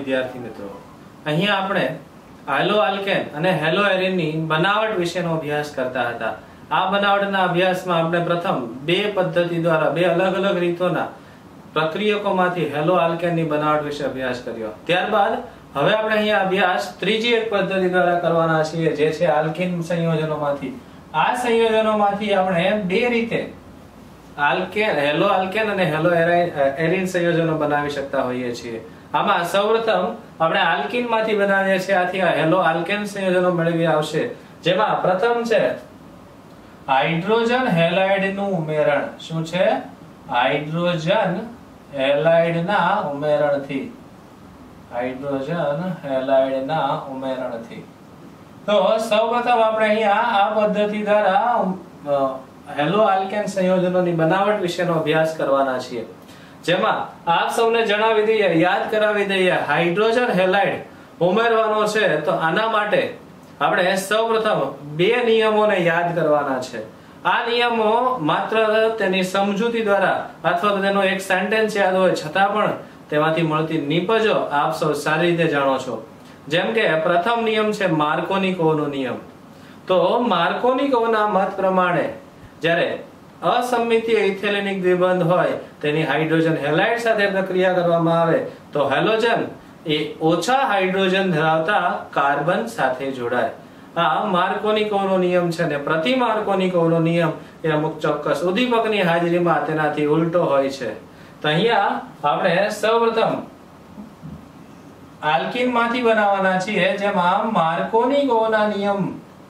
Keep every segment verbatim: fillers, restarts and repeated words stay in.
વિદ્યાર્થી મિત્રો, અહીંયા આપણે હાલો આલ્કેન અને હેલો એરીનની બનાવટ વિશેનો અભ્યાસ કરતા હતા. આ બનાવટના અભ્યાસમાં આપણે પ્રથમ બે પદ્ધતિ દ્વારા બે અલગ અલગ રીતોના પ્રક્રિયકોમાંથી હેલો આલ્કેનની બનાવટ વિશે અભ્યાસ કર્યો. ત્યારબાદ હવે આપણે અહીંયા અભ્યાસ ત્રીજી એક પદ્ધતિ દ્વારા કરવાના છીએ, જે છે આલ્કીન સંયોજનોમાંથી. આ સંયોજનોમાંથી આપણે બે રીતે આલ્કેન હેલો આલ્કેન અને હેલો એરીન સંયોજનો બનાવી શકતા હોઈએ છીએ. આમાં સૌપ્રથમ આપણે આલ્કીન માંથી બનાવીએ છીએ, આથી આ હેલો આલ્કેન સંયોજનો મેળવી આવશે, જેમાં પ્રથમ છે હાઇડ્રોજન હેલાઇડ નું ઉમેરણ. શું છે? હાઇડ્રોજન હેલાઇડ ના ઉમેરણથી હાઇડ્રોજન હેલાઇડ ના ઉમેરણથી તો સૌપ્રથમ આપણે અહીંયા આ પદ્ધતિ દ્વારા હેલો આલ્કેન સંયોજનોની બનાવટ વિશેનો અભ્યાસ કરવાના છીએ, જેમાં આપ સૌને જણાવી દઈએ, યાદ કરાવી દઈએ, હાઇડ્રોજન હેલાઇડ ઉમેરવાનો છે તો આના માટે આપણે સૌપ્રથમ બે નિયમોને યાદ કરવાના છે. આ નિયમો માત્ર તેની સમજૂતી દ્વારા અથવા તેનો એક સેન્ટેન્સ યાદ હોય છતાં પણ તેમાંથી મળતી નિપજો આપ સૌ સારી રીતે જાણો છો. જેમ કે પ્રથમ નિયમ છે માર્કોનિકોવનો નિયમ. તો માર્કોનિકોવના મત પ્રમાણે જ્યારે અસમિતીય ઇથેલિનિક દ્વિબંધ હોય તેની હાઇડ્રોજન હેલાઇડ સાથે પ્રક્રિયા કરવામાં આવે તો હેલોજન એ ઓછા હાઇડ્રોજન ધરાવતા કાર્બન સાથે જોડાય. આ માર્કોનિકોવનો નિયમ છે ને પ્રતિ માર્કોનિકોવનો નિયમ એ અમુક ચોક્કસ ઉદ્દીપકની હાજરીમાં તેનાથી ઉલટો હોય છે. તો અહીંયા આપણે સૌપ્રથમ આલ્કીન માંથી બનાવવાના છીએ, જેમાં માર્કોનિકોવના નિયમ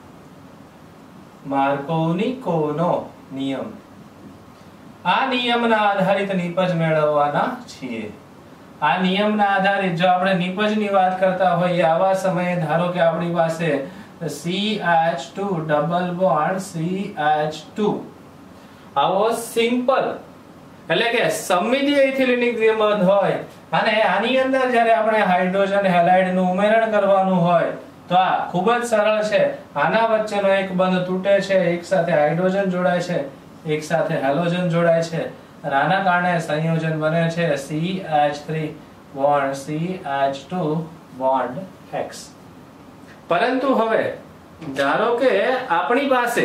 માર્કોનિકોવનો નિયમ આ નિયમના આધારિત નિપજ મેળવવાના છીએ. આ નિયમના આધારિત જો આપણે નિપજની વાત કરતા હોઈએ આવા સમયે ધારો કે આપણી પાસે C H two double bond C H two આવો સિમ્પલ એટલે કે સમમિતીય ઇથિલિનિક દ્વિબંધ હોય અને આની અંદર જ્યારે આપણે હાઇડ્રોજન હેલાઇડ નું ઉમેરણ કરવાનું હોય તો આ ખૂબ જ સરળ છે. આના વચ્ચેનો એક બંધ તૂટે છે, એક સાથે હાઇડ્રોજન જોડાય છે, એક સાથે હેલોજન જોડાય છે અને આના કારણે સંયોજન બને છે C H three bond C H two bond X. પરંતુ હવે ધારો કે આપણી પાસે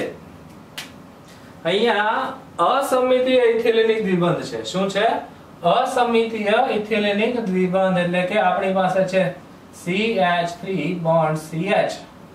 અહીંયા અસમિતીય ઇથિલિનિક દ્વિબંધ છે. શું છે? અસમિતીય ઇથિલિનિક દ્વિબંધ એટલે કે આપણી પાસે છે C H three bond C H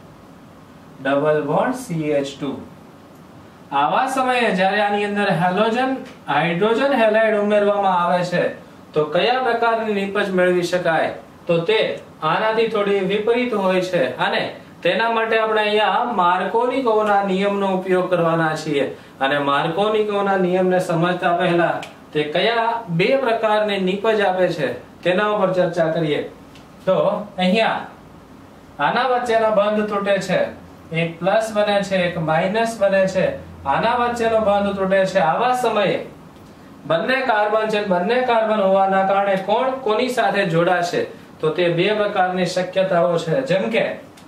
double bond C H two. આવા સમયે જ્યારે આની અંદર હેલોજન હાઇડ્રોજન હેલાઇડ ઉમેરવામાં આવે છે તો કયા પ્રકારની નિપજ મેળવી શકાય? તો તે આનાથી થોડી વિપરીત હોય છે અને તેના માટે આપણે અહીંયા માર્કોનિકોવના નિયમનો ઉપયોગ કરવાના છીએ. અને માર્કોનિકોવના નિયમને સમજતા પહેલા તે કયા બે પ્રકારની નિપજ આપે છે તેના ઉપર ચર્ચા કરીએ. તો અહીંયા આના વચ્ચેનો બંધ તૂટે છે, એક પ્લસ બને છે, એક માઇનસ બને છે, આના વચ્ચેનો બંધ તૂટે છે. આવા સમયે બંને કાર્બન છે, બંને કાર્બન હોવાના કારણે કોણ કોની સાથે જોડાશે? તો તે બે પ્રકારની શક્યતાઓ છે. જેમ કે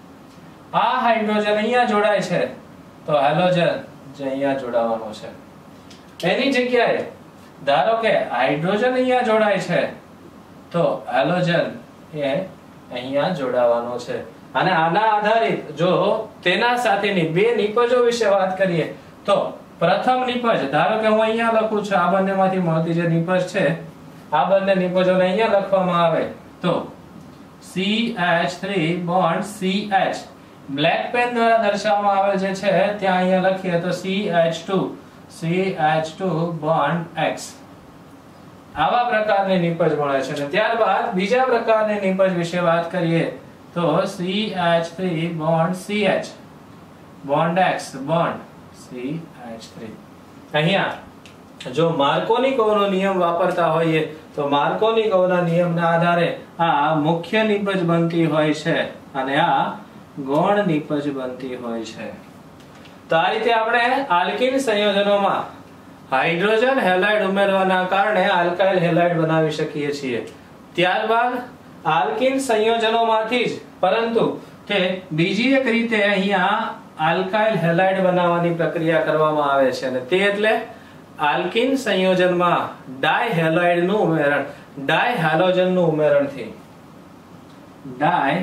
આ હાઇડ્રોજન અહીંયા જોડાય છે તો હેલોજન જે અહીંયા જોડાવાનો છે. એની જગ્યાએ ધારો કે હાઇડ્રોજન અહીંયા જોડાય છે તો હેલોજન એ અહીંયા જોડાવાનો છે. અને આના આધારિત જો તેના સાથેની બે નિપજો વિશે વાત કરીએ તો પ્રથમ નિપજ ધારો કે હું અહીંયા લખું છું, આ બંનેમાંથી મળતી જે નિપજ છે આ બંને નિપજોને અહીંયા લખવામાં આવે તો C H three bond C H black pen દ્વારા દર્શાવવામાં આવેલ જે છે ત્યાં અહીંયા લખીએ તો C H two C H two bond X. આવા પ્રકારની નિપજ મળે છે. અને ત્યારબાદ બીજા પ્રકારની નિપજ વિશે વાત કરીએ તો C H three bond C H bond X bond C H three. અહીંયા જો માર્કોનિકોવનો નિયમ વાપરતા હોઈએ તો માર્કોનિકોવના નિયમના આધારે આ મુખ્ય નિપજ બનતી હોય છે અને આ ગૌણ નિપજ બનતી હોય છે. તો આ રીતે આપણે આલ્કીન સંયોજનોમાં હાઇડ્રોજન હેલાઇડ ઉમેરવાના કારણે આલ્કાઇલ હેલાઇડ બનાવી શકીએ છીએ. ત્યારબાદ આલ્કીન સંયોજનોમાંથી જ પરંતુ તે બીજી એક રીતે અહીંયા આલ્કાઇલ હેલાઇડ બનાવવાની પ્રક્રિયા કરવામાં આવે છે અને તે એટલે આલ્કીન સંયોજનમાં ડાયહેલાઇડ નું ઉમેરણ ડાયહેલોજન નું ઉમેરણથી ડાય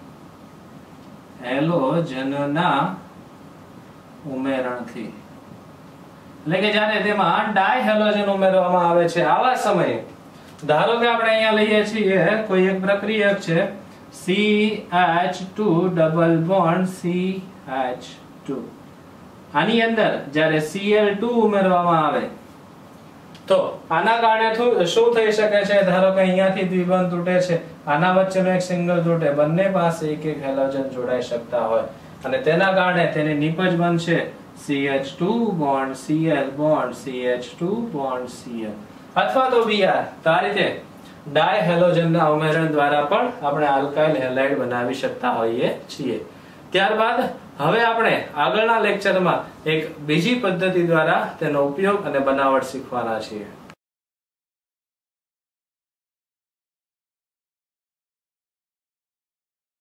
હેલોજનના ઉમેરણથી, એટલે કે જ્યારે તેમાં ડાય હેલોજન ઉમેરવામાં આવે છે આવા સમયે ધારો કે આપણે અહીંયા લઈએ છીએ કોઈ એક પ્રક્રિયક છે C H two double bond C H two, આની અંદર જ્યારે સી એલ ટુ ઉમેરવામાં આવે તો આના કારણે શું થઈ શકે છે? ધારો કે અહીંયાથી દ્વિબંધ તૂટે છે, આના વચ્ચેનો એક સિંગલ તૂટે, બંને પાસે એક એક હેલોજન જોડાઈ શકતા હોય અને તેના કારણે તેની નિપજ બનશે C H two bond C L bond C H two bond C L, અથવા તો બીઆર. તો આ રીતે ડાય હેલોજનના ઉમેરણ દ્વારા પણ આપણે આલ્કાઇલ હેલાઇડ બનાવી શકતા હોઈએ છીએ. ત્યારબાદ હવે આપણે આગળના લેક્ચરમાં એક બીજી પદ્ધતિ દ્વારા તેનો ઉપયોગ અને બનાવટ શીખવાના છીએ.